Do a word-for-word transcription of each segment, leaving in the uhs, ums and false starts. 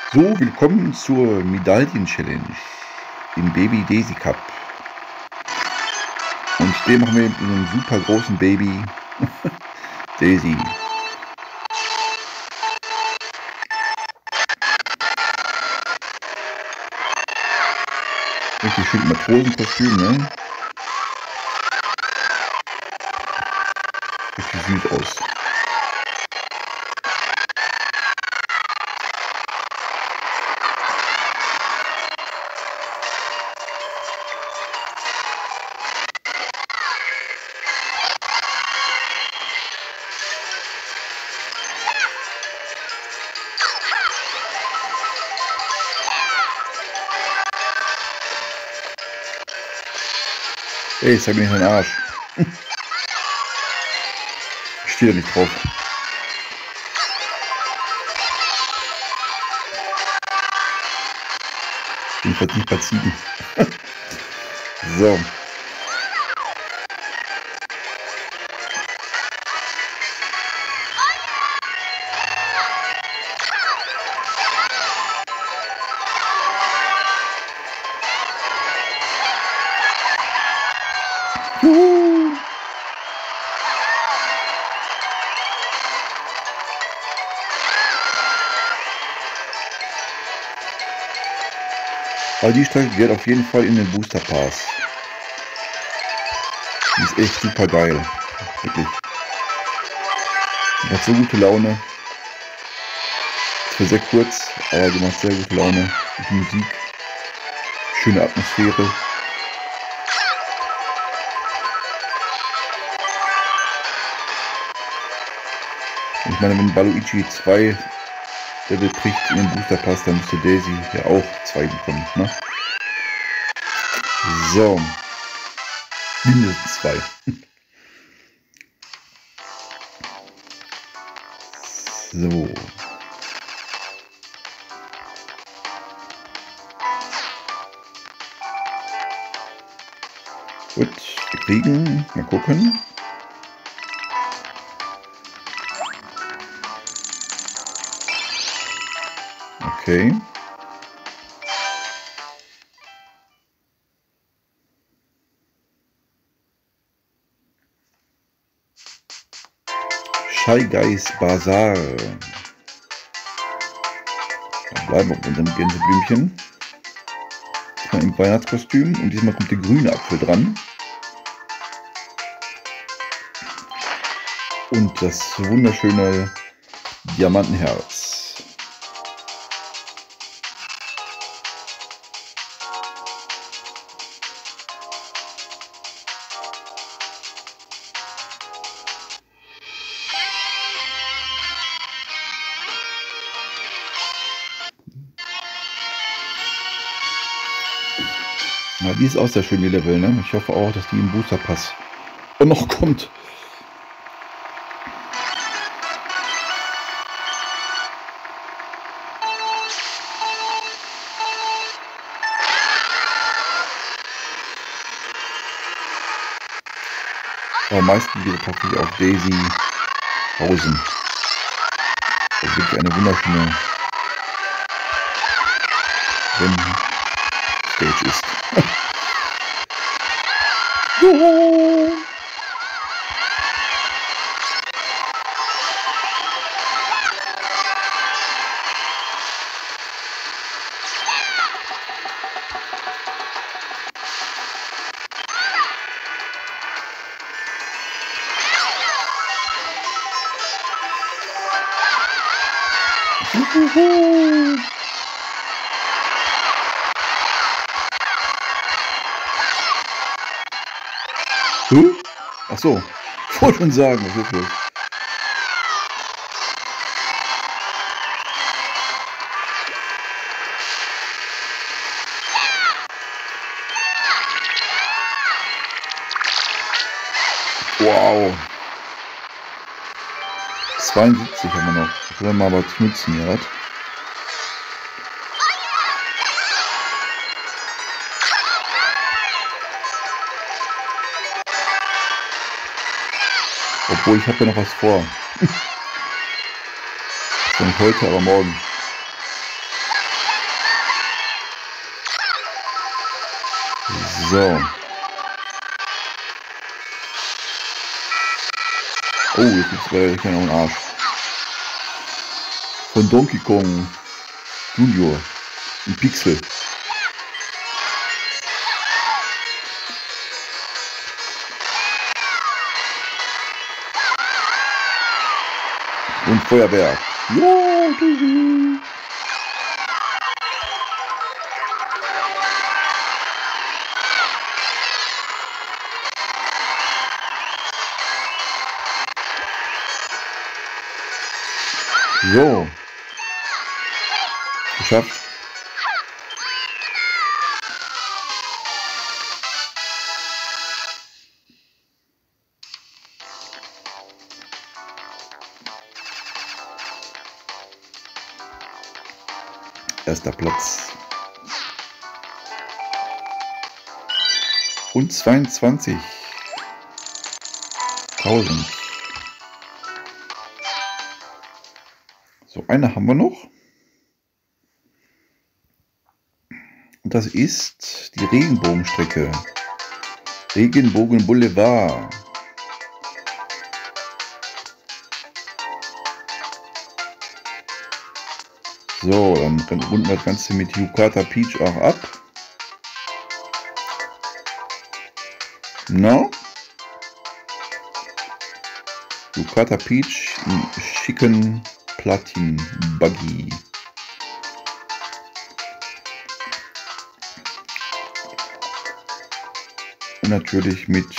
So, willkommen zur Medaillen-Challenge im Baby Daisy Cup. Und den machen wir mit einem super großen Baby Daisy. Richtig schön Matrosenkostüm, ne? Richtig süß aus. Ey, zeig mir den Arsch. Ich stehe da nicht drauf. Jedenfalls nicht bei Ziegen. So. Juhu. Aber die Strecke gehört auf jeden Fall in den Booster Pass. Die ist echt super geil. Wirklich. Die hat so gute Laune. Ist sehr kurz, aber die macht sehr gute Laune. Gute Musik. Schöne Atmosphäre. Ich meine, wenn Baluigi zwei Level kriegt in den Booster Pass, dann müsste Daisy ja auch zwei bekommen, ne? So. Mindestens zwei. So. Gut, wir kriegen, mal gucken. Okay. Shy Guys Bazaar. Dann bleiben wir auf unserem Gänseblümchen. Diesmal im Weihnachtskostüm und diesmal kommt der grüne Apfel dran. Und das wunderschöne Diamantenherz. Ja, die ist auch sehr schön, die Level, ne? Ich hoffe auch, dass die im Booster Pass auch noch kommt. Aber meistens geht es tatsächlich auf Daisy Hausen. Das ist wirklich eine wunderschöne Stage ist. Juhu! Juhu! Hm? Ach so, ich wollte schon sagen, was ist los? Wow. zweiundsiebzig haben wir noch. Ich will mal was nützen hier, was? Obwohl, ich habe ja noch was vor. Zwar nicht heute, aber morgen. So. Oh, jetzt gibt es bei der noch einen Arsch. Von Donkey Kong Junior. Ein Pixel. Und Feuerwerk. Ja, so. Geschafft. Erster Platz. Und zweiundzwanzigtausend. So, eine haben wir noch. Und das ist die Regenbogenstrecke. Regenbogen Boulevard. So, dann, dann runden wir das Ganze mit Yukata Peach auch ab. No? Yukata Peach im schicken Platin Buggy. Und natürlich mit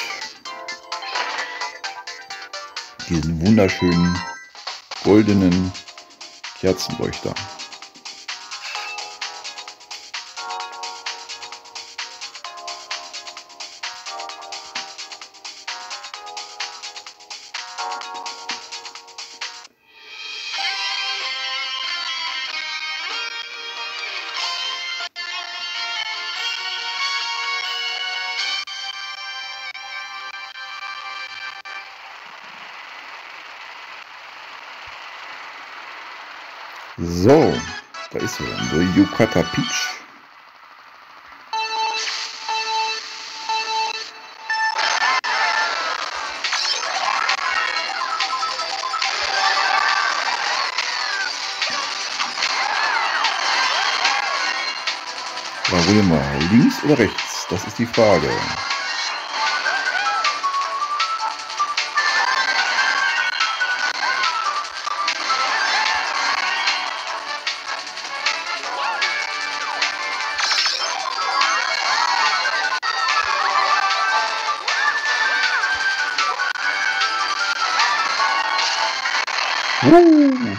diesen wunderschönen goldenen Kerzenleuchter. So, da ist er, unsere Yukata Peach. Da wollen wir links oder rechts? Das ist die Frage. Uh.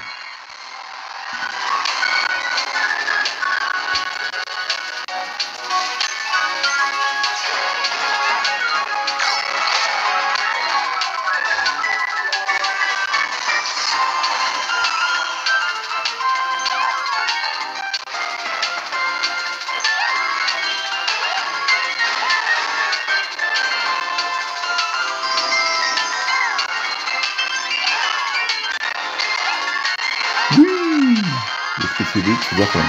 Jetzt geht's hier wild zur Sache.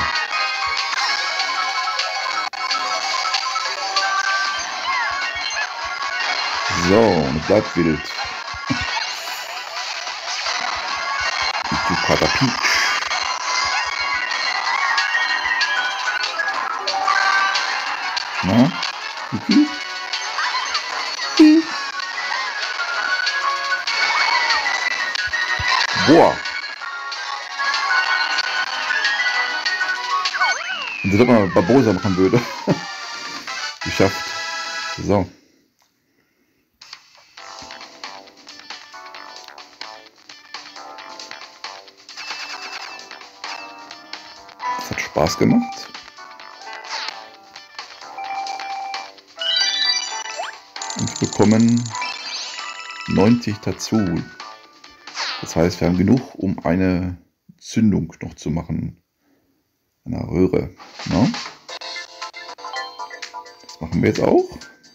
So, und bleibt wild. Die Yukata Peach. Na? Yuki? Yuki? Boah! Und das mal Barbosa machen würde. Geschafft. So. Das hat Spaß gemacht. Und wir bekommen neunzig dazu. Das heißt, wir haben genug, um eine Zündung noch zu machen. Einer Röhre. Ne? Das machen wir jetzt auch.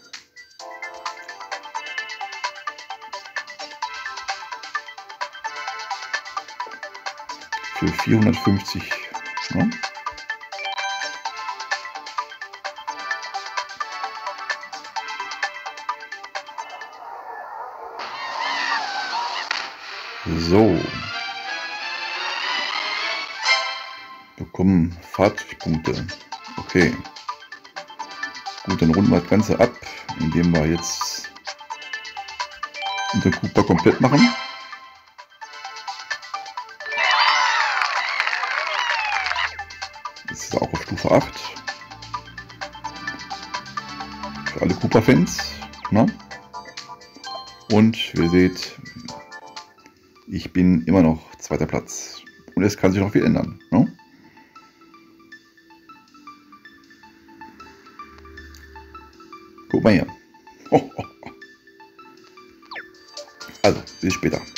Für vierhundertfünfzig. Ne? So. Bekommen Fahrtpunkte. Okay. Gut, dann runden wir das Ganze ab, indem wir jetzt unseren Cooper komplett machen. Jetzt ist er auch auf Stufe acht. Für alle Cooper-Fans. Ne? Und ihr seht, ich bin immer noch zweiter Platz. Und es kann sich noch viel ändern. Ne? Guck mal hier. Also, bis später.